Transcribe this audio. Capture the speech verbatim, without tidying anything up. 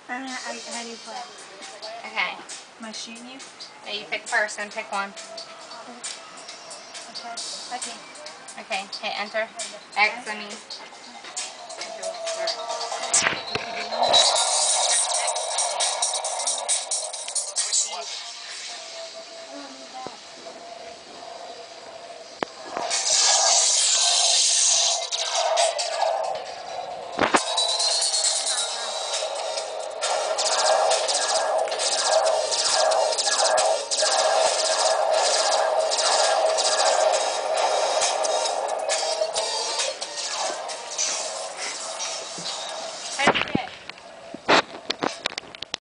Uh, I, how do you play? Okay. Am I shooting you? Yeah, you pick a person. Pick one. Okay. Okay. Okay. Hit enter. X, I mean.